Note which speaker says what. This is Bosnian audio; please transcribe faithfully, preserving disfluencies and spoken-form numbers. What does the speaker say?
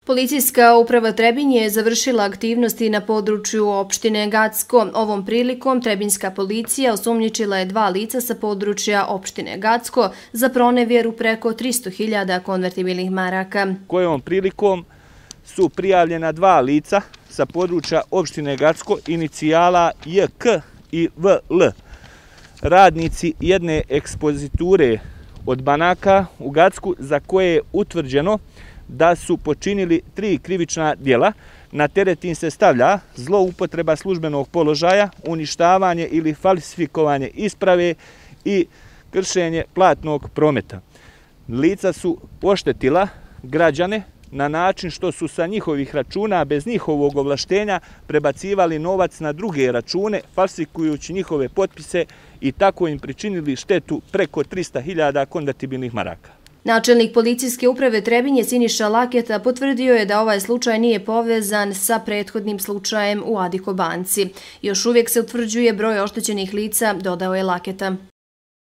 Speaker 1: Policijska uprava Trebinje je završila aktivnosti na području opštine Gacko. Ovom prilikom Trebinjska policija osumnjičila je dva lica sa područja opštine Gacko za pronevjeru preko tristo hiljada konvertibilnih maraka.
Speaker 2: Kojom prilikom su prijavljena dva lica sa područja opštine Gacko, inicijala J K i V L, radnici jedne ekspoziture od banaka u Gacku, za koje je utvrđeno da su počinili tri krivična djela. Na teret im se stavlja zloupotreba službenog položaja, uništavanje ili falsifikovanje isprave i kršenje platnog prometa. Lica su oštetila građane na način što su sa njihovih računa bez njihovog ovlaštenja prebacivali novac na druge račune, falsifikujući njihove potpise i tako im pričinili štetu preko tristo hiljada konvertibilnih maraka.
Speaker 1: Načelnik policijske uprave Trebinje Siniša Laketa potvrdio je da ovaj slučaj nije povezan sa prethodnim slučajem u Adiko banci. Još uvijek se utvrđuje broj oštećenih lica, dodao je Laketa.